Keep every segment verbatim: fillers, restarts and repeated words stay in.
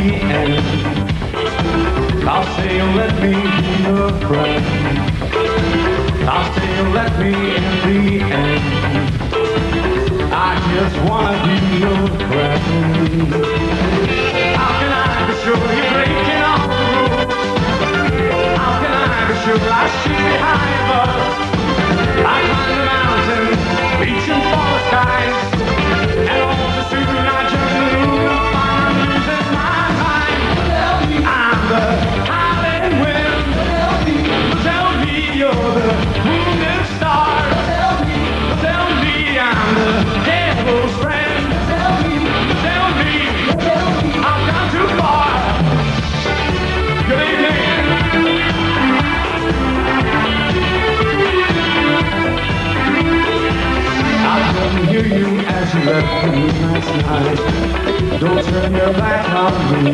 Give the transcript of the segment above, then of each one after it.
end. I'll say you'll let me be your friend. I'll say you'll let me in the end. I just wanna be your friend. How can I be sure you're breaking all the rules? How can I be sure I shoot behind us? I climb the mountain, reaching for the skies, and all the soon I jump the moon and find I'm losing my mind. I'm the howling wind. Tell me you're the wounded star. Tell me I'm the devil's friend. Tell me I've gone too far. Good evening. I couldn't hear you as you left the room last night. Don't turn your back on me.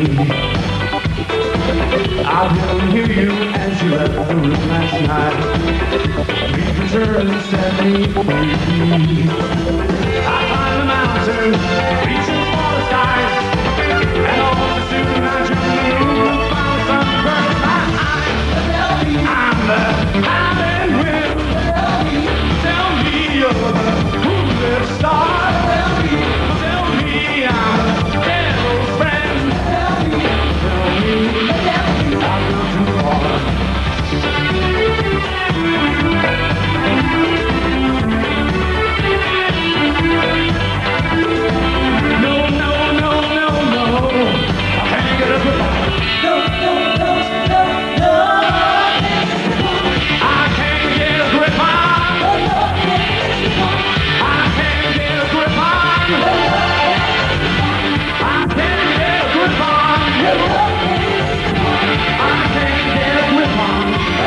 I didn't hear you as you left the room last night. Please return and set me free. I climbed the mountain, reaching for the skies, and all the soon I jumped the moon and found some burn my eyes. I'm the howling wind. Tell me you're the moonlit star. Tell me I'm the devil's friend. Tell me I've gone too far. No, no, no, no, no. I can't get a grip on. No, no, no, no, no. I can't get a grip on. I can't get a grip on. I can't get a grip on. I can't get a grip on.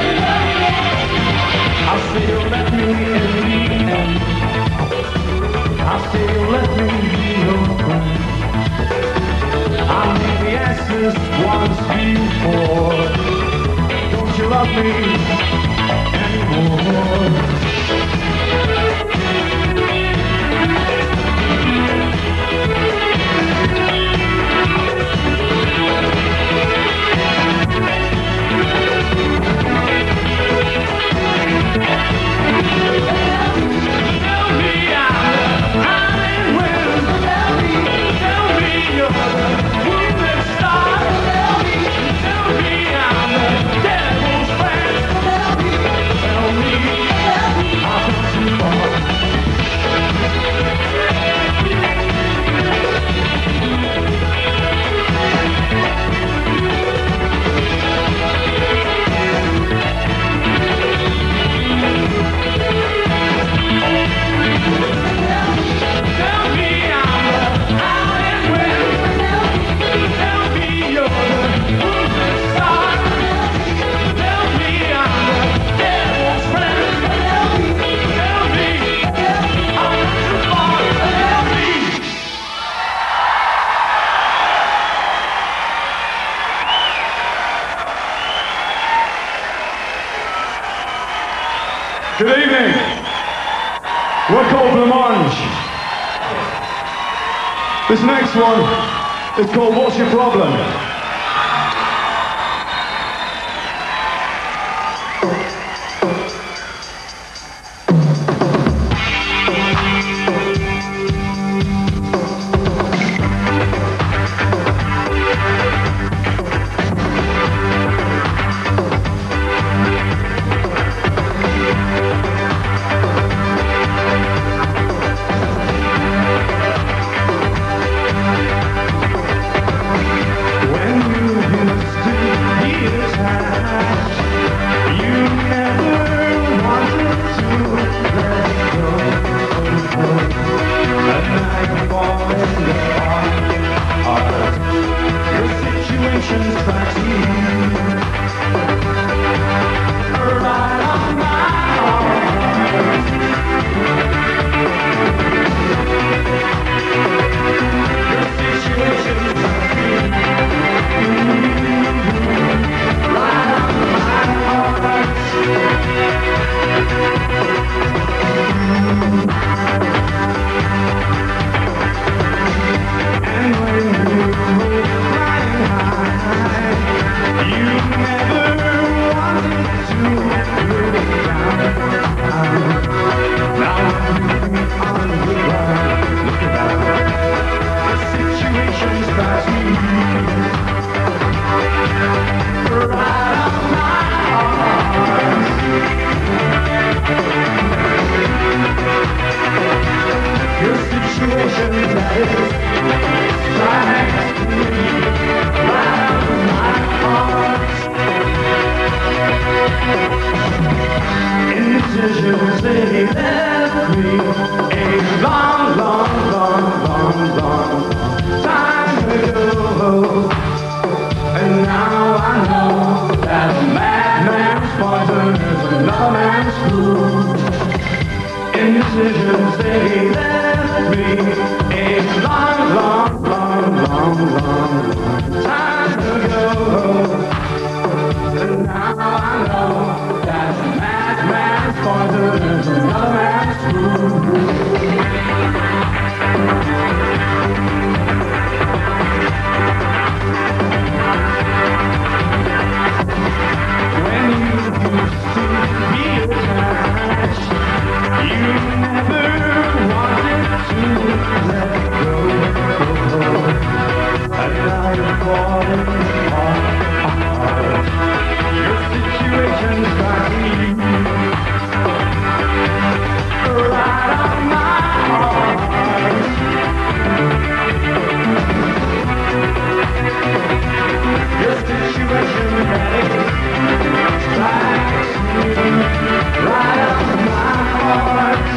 I'll say you'll let me in the end. I'll say you'll let me be your friend. I'll maybe ask this once before. Don't you love me anymore? Good evening. We're called Blancmange. This next one is called What's Your Problem? And when you were flying high, school. Indecisions, they left me a long, long, long, long, long time ago. And now I know that a madman's poison is another man's food. When you used to be attached, you never wanted to let go. And now you're falling apart. Your situation's got me right on my heart. Your situation is right, right on my heart.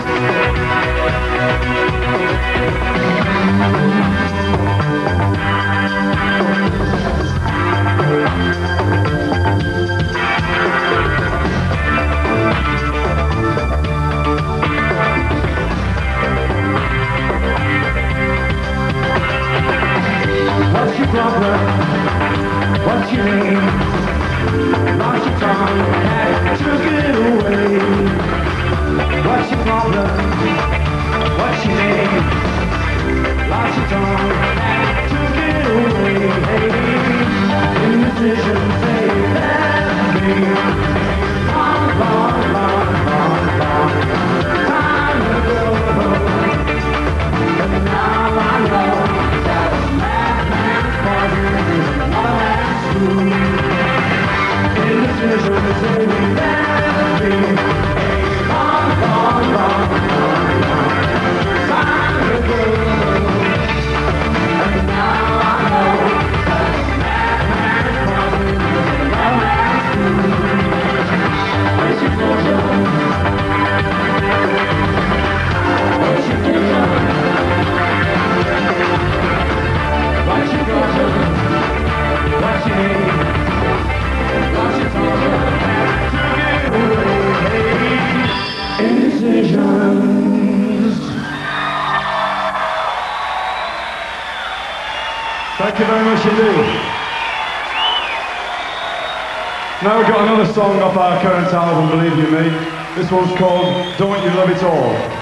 What's your problem? What's your name? Lost your tongue and took it away. What's your problem? What's your name? Lost your tongue and took it away. Hey, indecisions, they left me long, long, long, long, long time ago. And now I know that a madman's poison is another man's food. Indecisions, they left me a long, long, long, long, long time ago. And now I know that a madman's poison is another man's food. Where's your future? Where's your future? What's your future? What's your name? What's your future? To get away. Indecisions. Thank you very much indeed. Now we've got another song off our current album, Believe You Me. This one's called Don't You Love It All.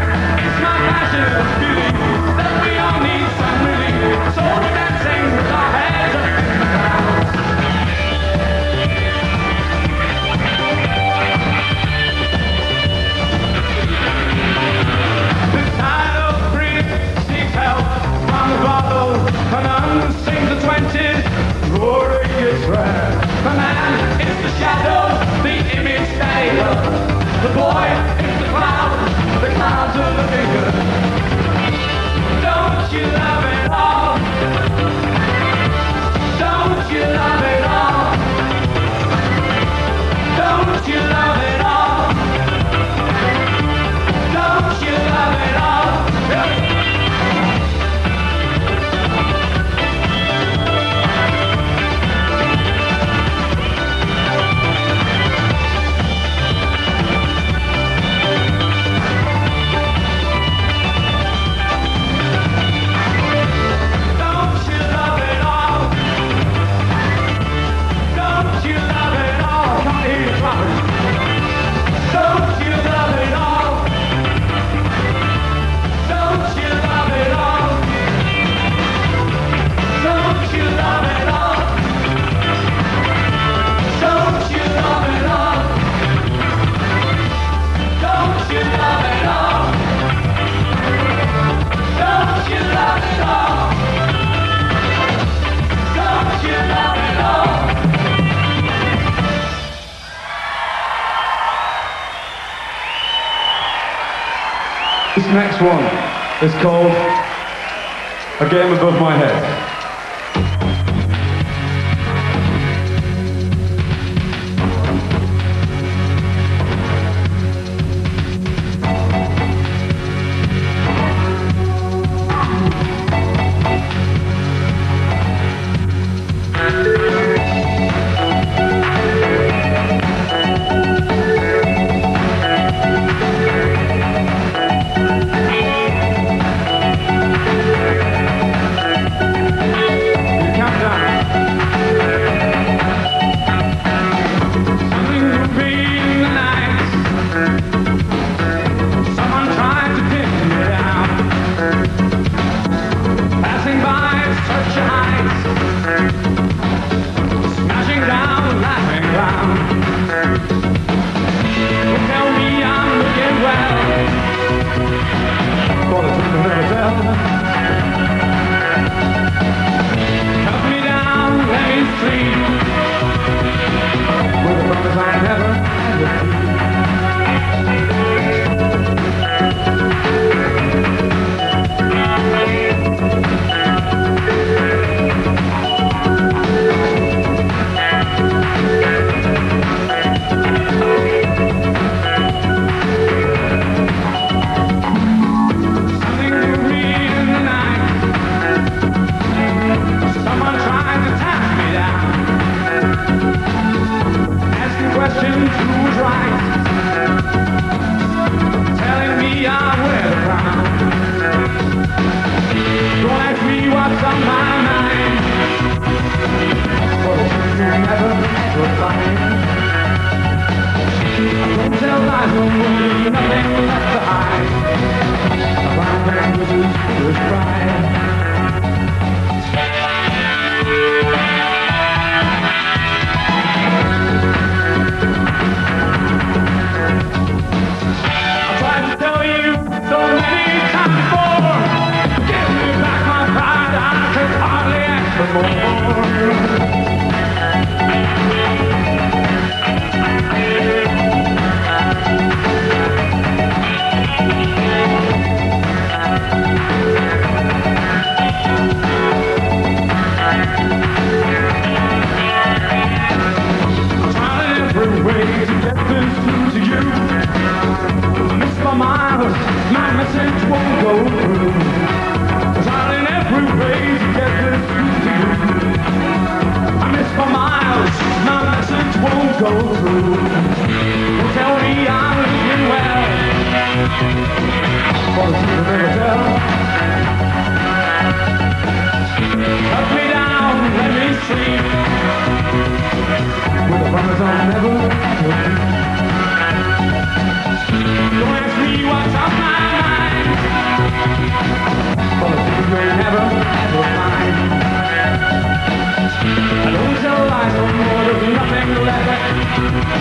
It's my passion, feeling that we all need some relief. So we're dancing with our is rare. The man is the shadow, the image they love. The boy is the cloud, the clouds are the figure. Don't you love it all? Don't you love it all? Don't you love it all? Don't you love it all? This next one is called A Game Above My Head. Never, ever find. I don't tell lies no more, there's nothing left.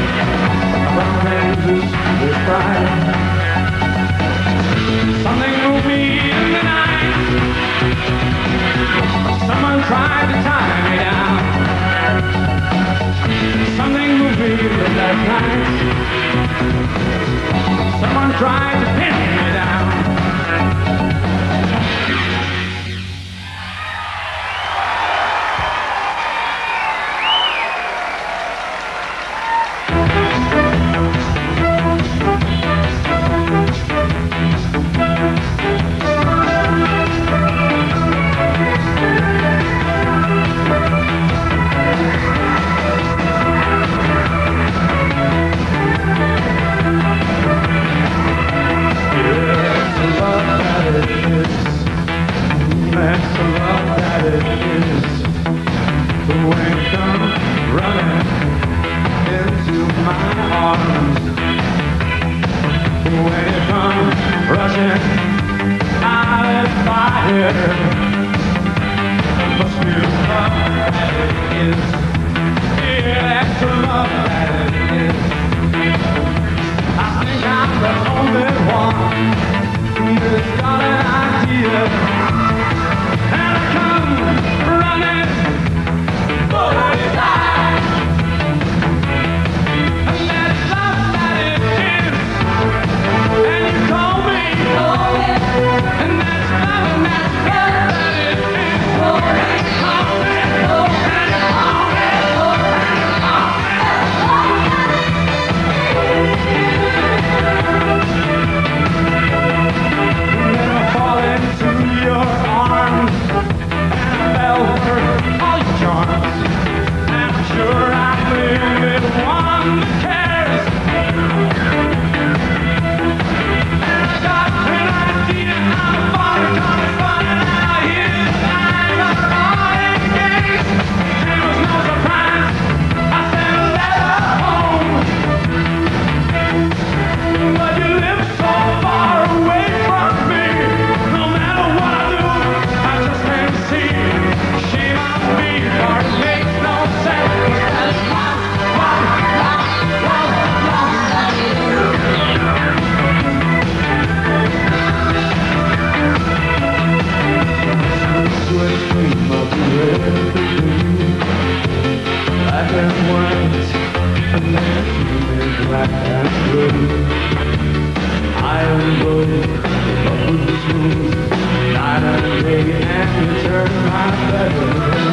and white, and then in black and blue. I am broke, but with smooth, night and day, and you turn my better.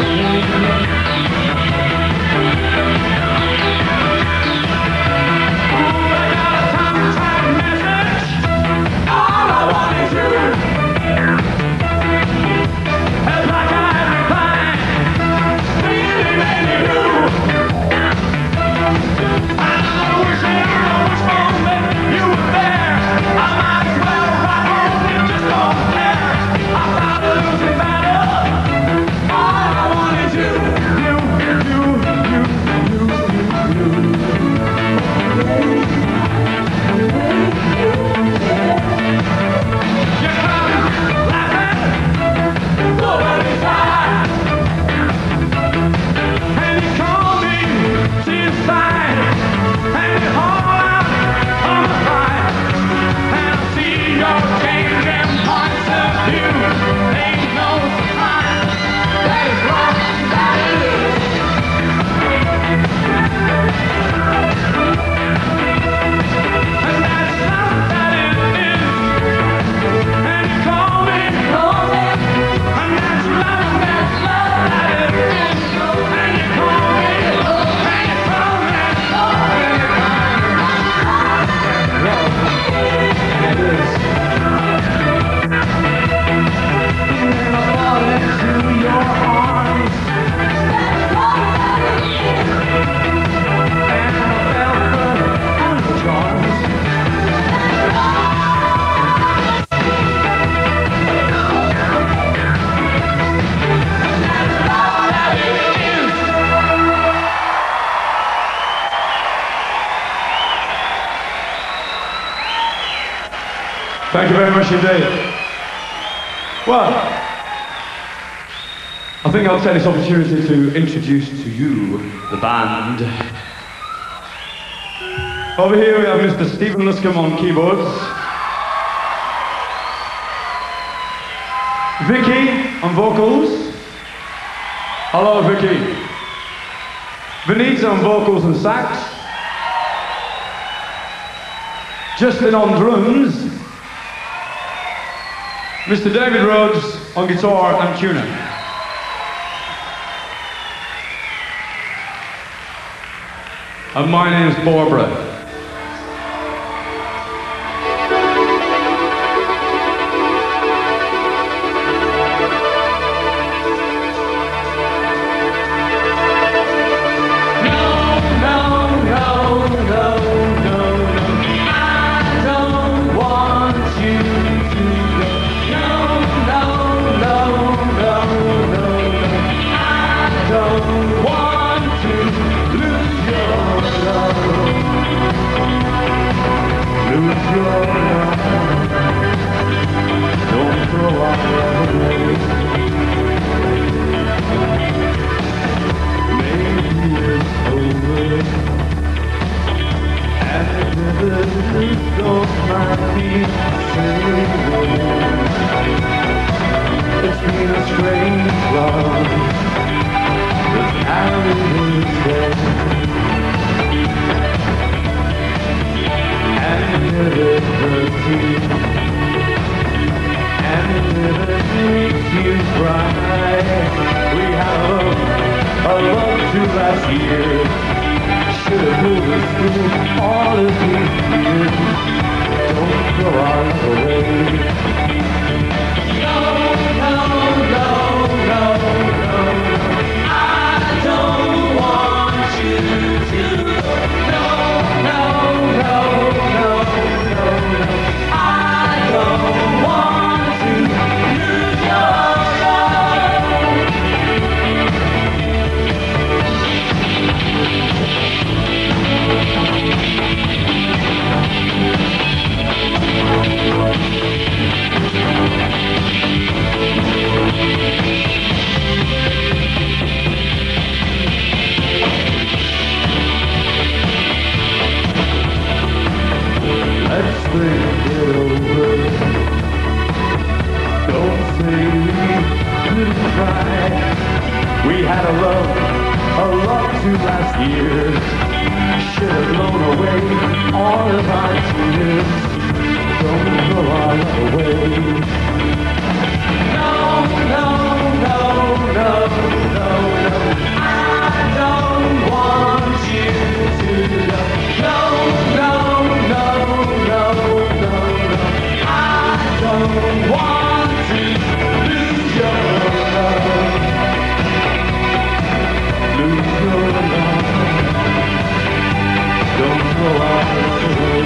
Thank you very much indeed. Well, I think I'll take this opportunity to introduce to you the band. Over here we have Mister Stephen Luscombe on keyboards. Vicky on vocals. Hello, Vicky. Vanessa on vocals and sax. Justin on drums. Mister David Rhodes on guitar and tuner. And my name's Barbara. It's been a strange love that's carried us there, and it never hurts you, and it never makes you cry. We have a love to last year, should have moved us through all of these years. Don't throw ours away. No, no, no, no, no. I don't want you to. No, no, no, no, no, no. I don't want to lose your last years should have blown away all of our tears. Don't throw our love away. No, no, no, no, no, no. I don't want you to go. No, no, no, no, no, no. I don't want to lose your love. Lose your love. Don't throw our love away.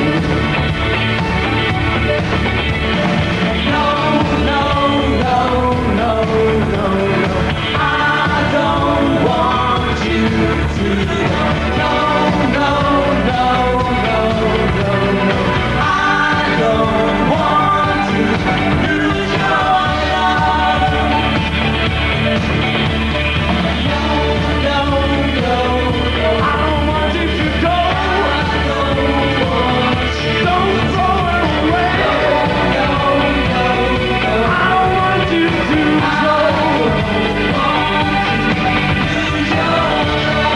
No, no, no, no, no, no. I don't want you to go. No, no, no, no, no, no. I don't want to lose your love. No, no, no, no. I don't want you to go. I don't want you. Don't throw it away. No, no, no. I don't want you to go. I don't want to lose your love.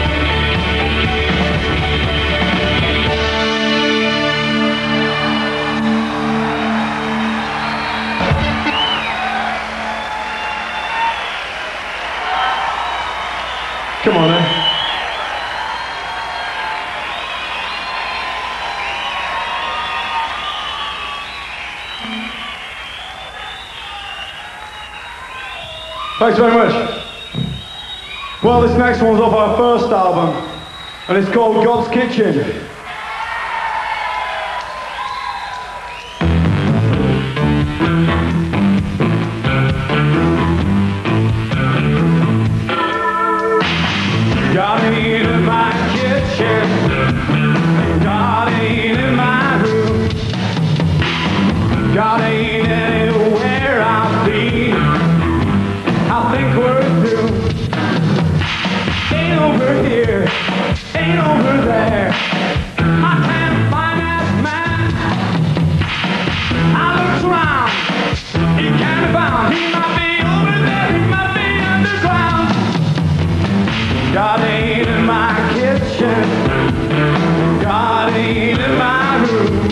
Come on, eh? Thanks very much. Well, this next one's off our first album, and it's called God's Kitchen. God ain't in my kitchen. God ain't in my room. God ain't anywhere I've been. I think we're through. Ain't over here, ain't over there. I can't find that man. I looked around, he can't be found. He might be over there, he might be underground. God ain't in my kitchen. God ain't in my room.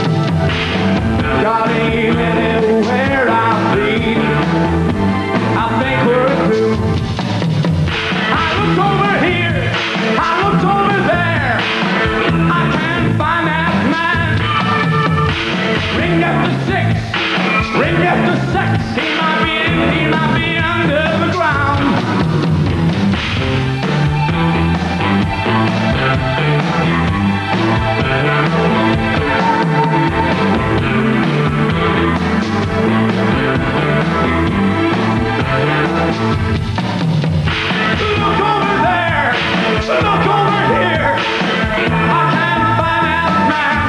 God ain't anywhere I've been. I think we're through. I looked over here, I looked over there. I can't find that man. Ring after six, ring after six. He might be in, he might be under the ground. Look over there, look over here. I can't find that man.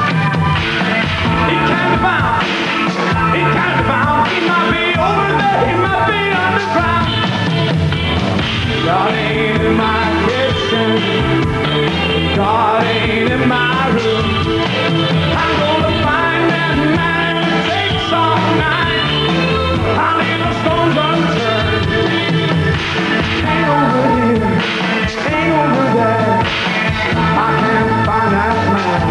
He can't be found, he can't be found. He might be over there, he might be underground. God ain't in my kitchen. God ain't in my room. I'm gonna find that man. It takes all night. I'll leave the stones unturned. Ain't over here, ain't over there. I can't find that man.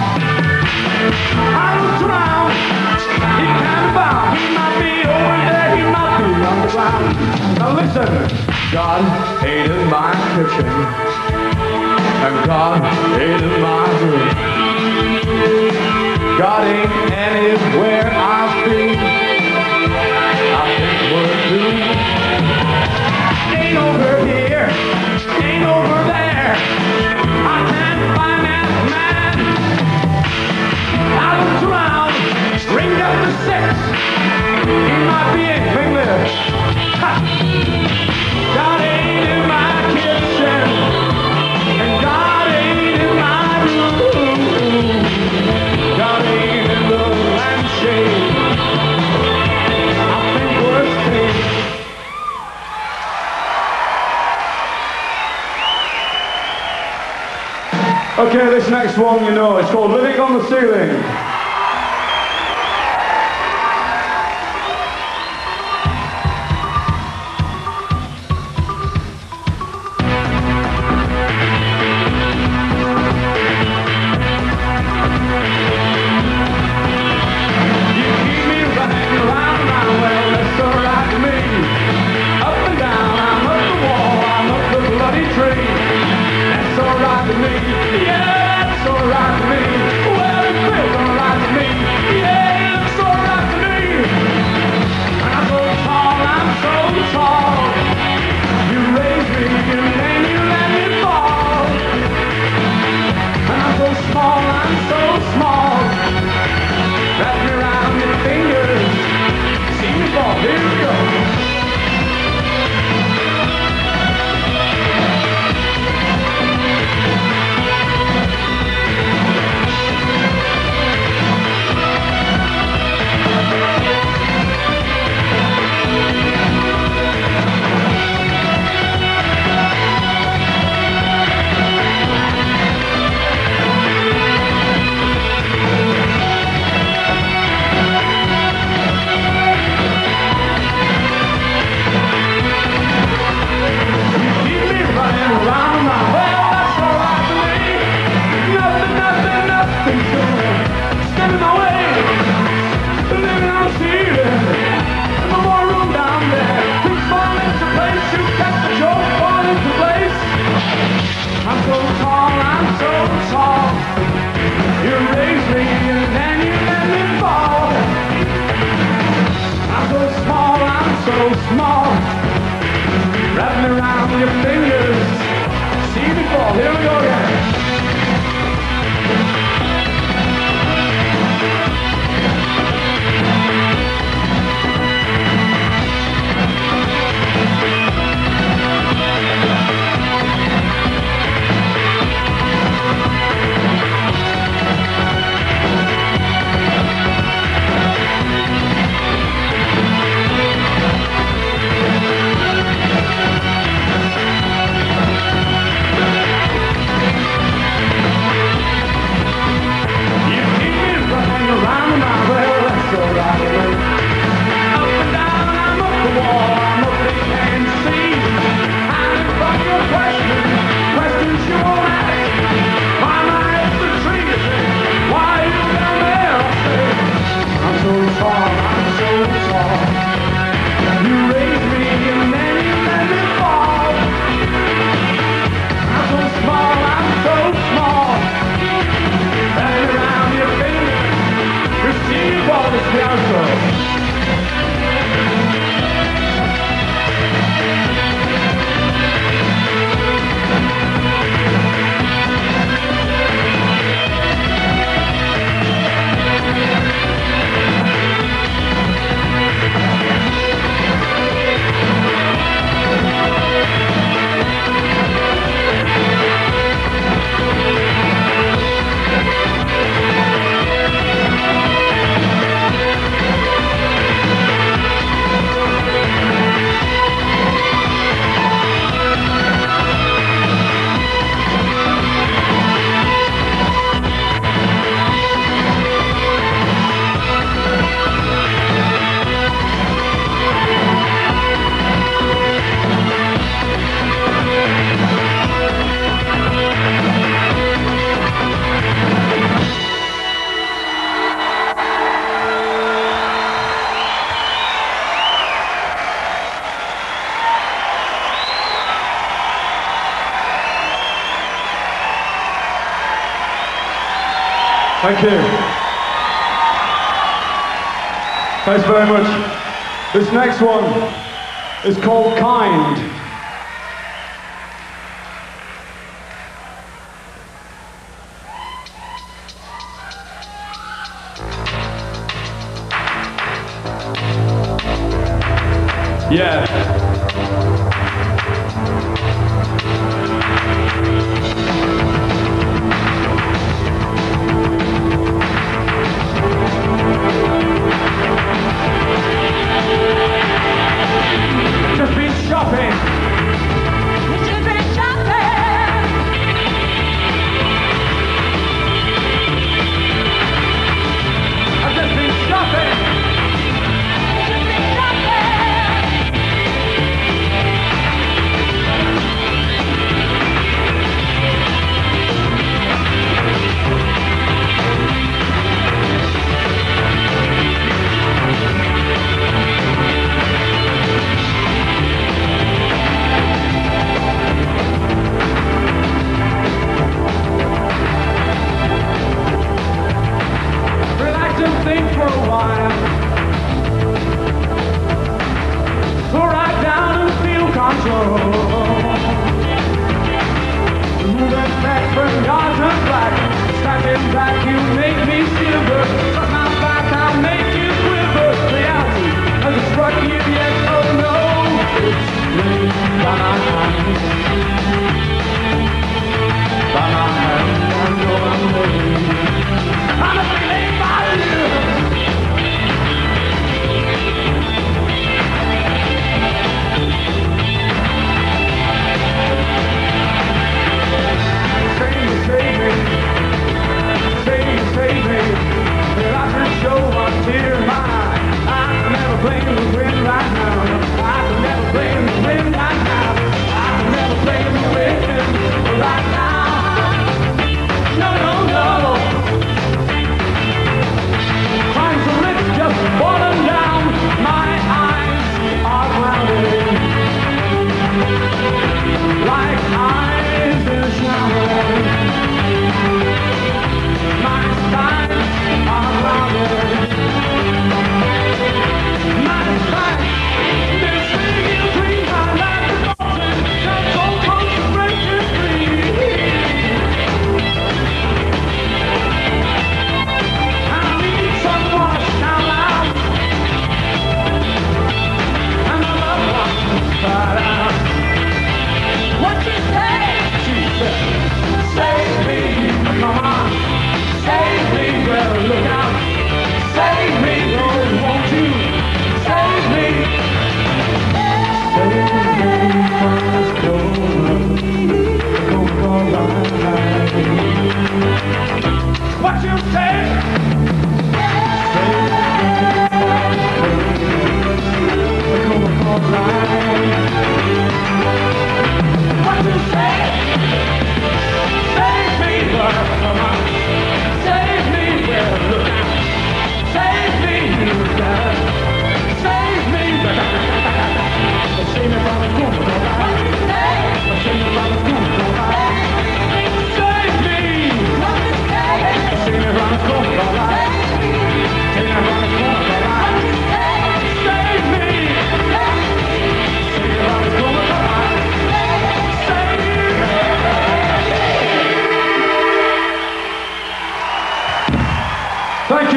I looked around, he can't be found. He might be over there, he might be underground. Now listen, God ain't in my kitchen, and God ain't in my room. God ain't anywhere I've been. I think we're through. Ain't over here, ain't over there. I can't find that man. I looked around, ringed up to six. He might be in English. God ain't in my kitchen, and God ain't in my room. God ain't in the lampshade. I think we're safe. Okay, this next one, you know, it's called Living on the Ceiling. alright to me. Yeah, that's alright to me. Well, it feels alright to me. Yeah, it's alright to me. And I'm so tall, I'm so tall. You raise me and then you let me fall. And I'm so small, I'm so small. Wrap me around your fingers. See me fall, here we go. Thank you. Thanks very much. This next one is called Kind. Yeah. Just been shopping. Just been shopping. I've just been shopping. Just been shopping.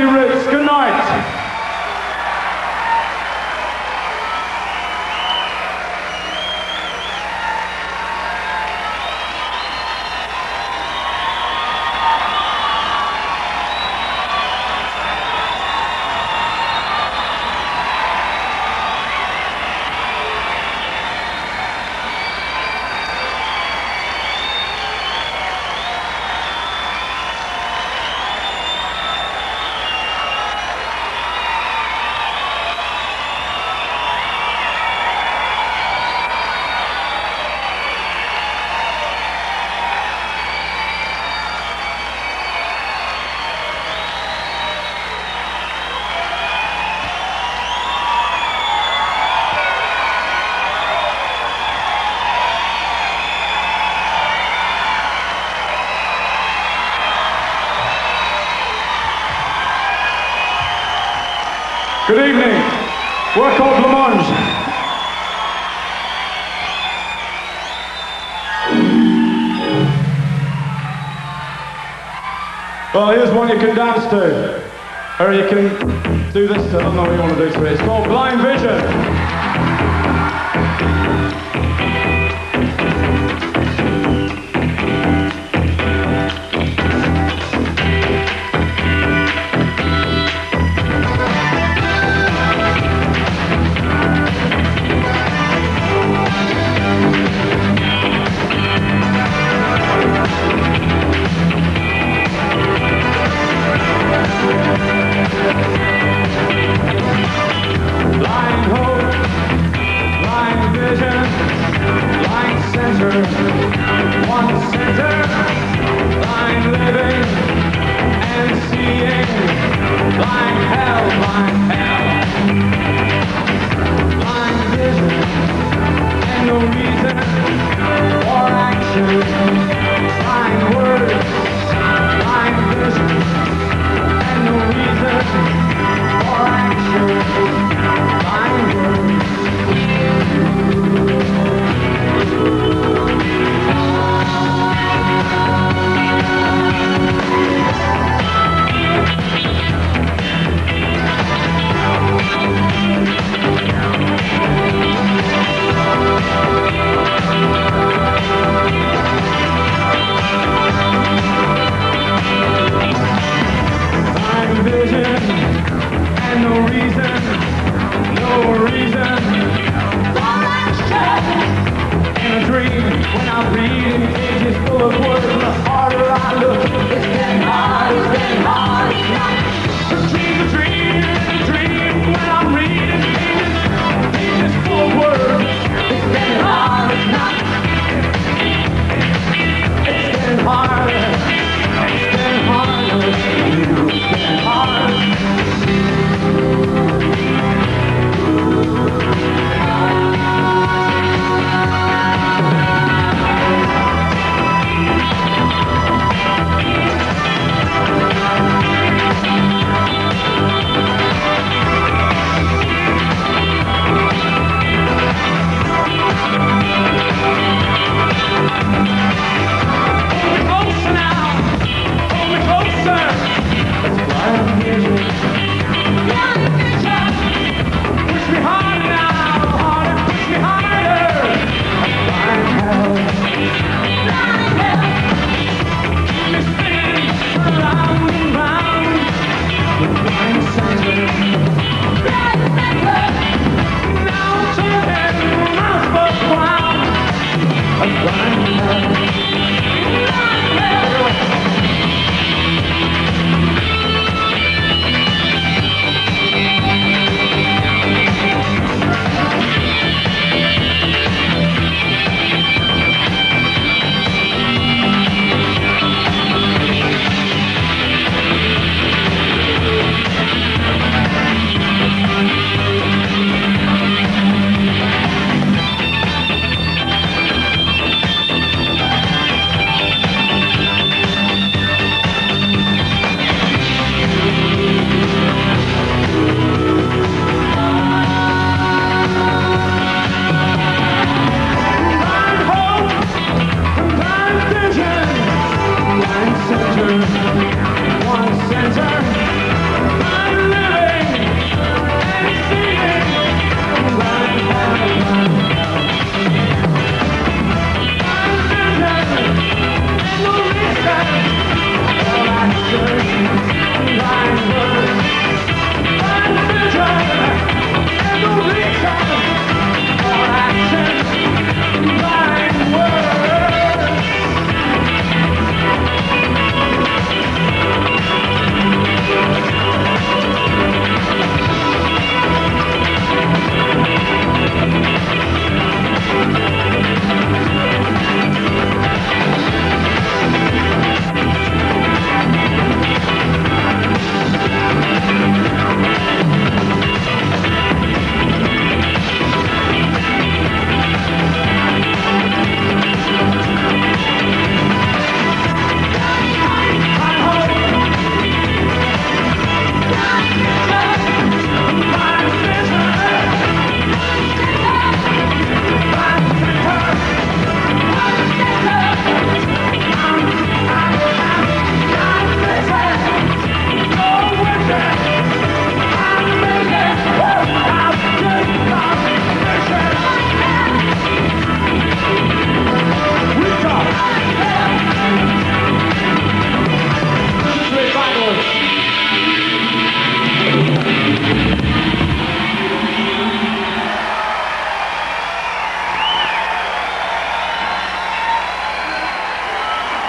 you, Ritz. Good night. Good evening. We're called Blancmange. Well, here's one you can dance to. Or you can do this. I don't know what you want to do to it. It's called Blind Vision. Blind hope.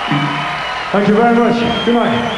Thank you very much. Good night.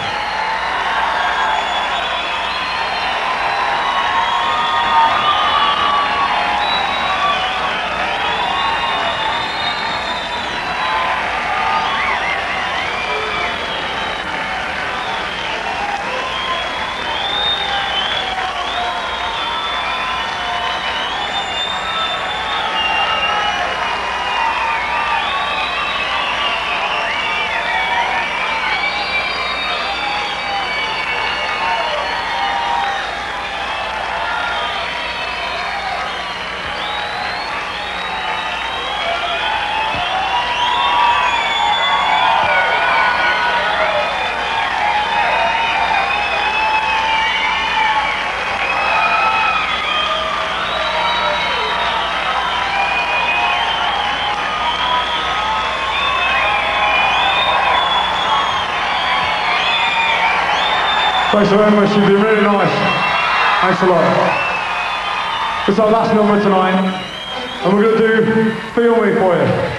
Thanks very much, you've been really nice. Thanks a lot. It's our last number tonight, and we're going to do Feel Me for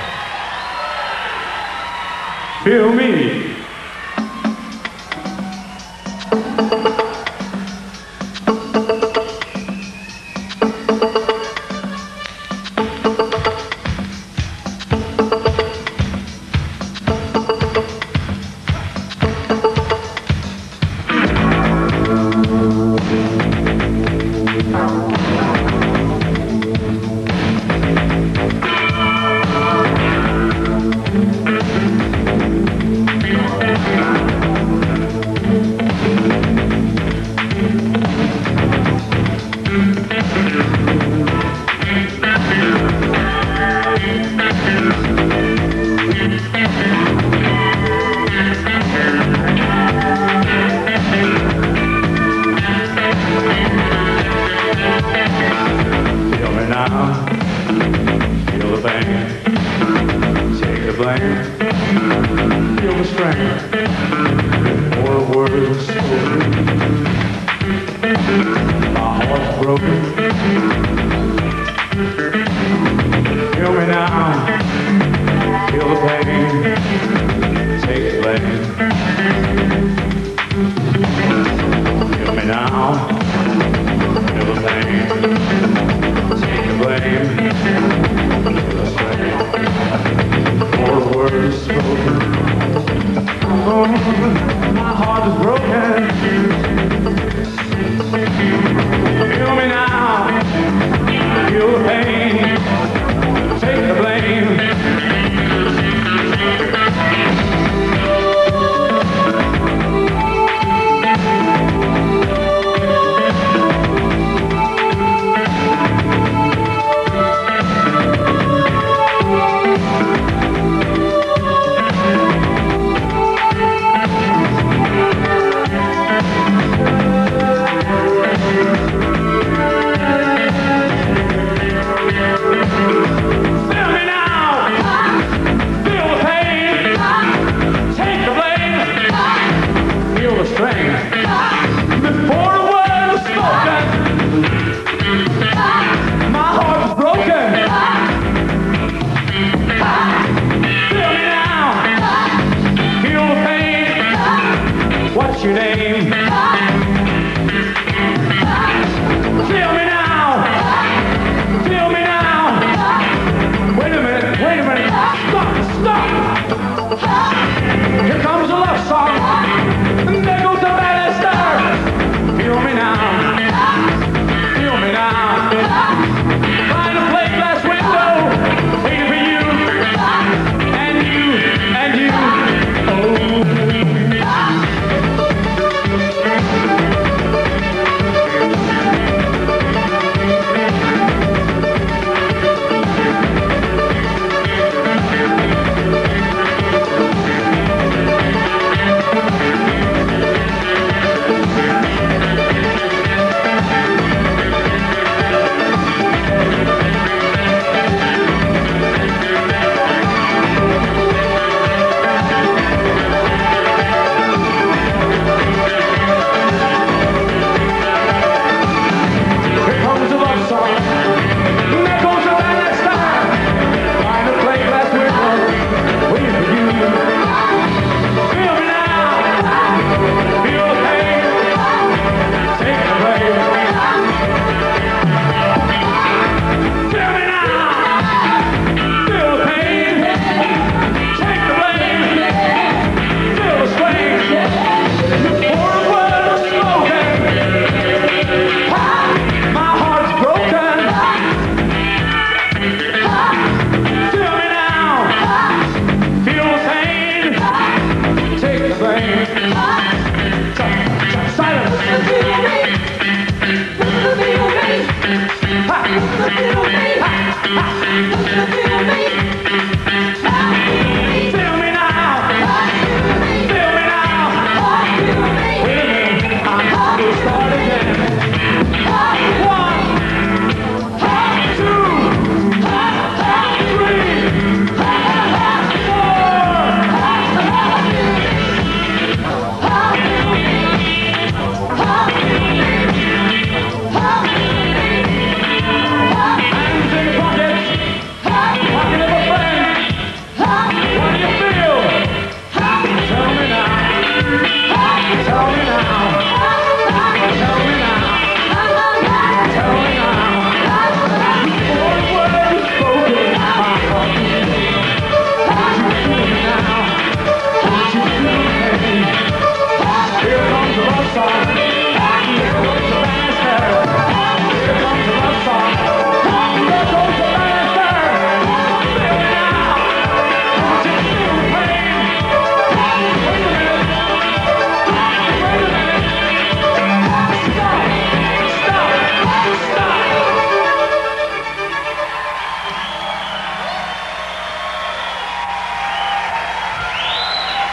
you. Feel Me.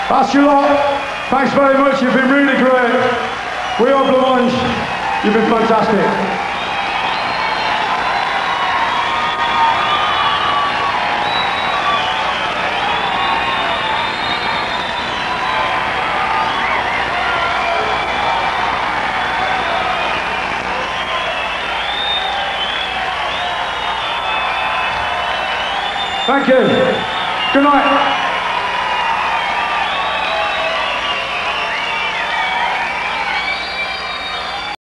That's you lot. Thanks very much, you've been really great. We are Blancmange. You've been fantastic. Thank you. Good night.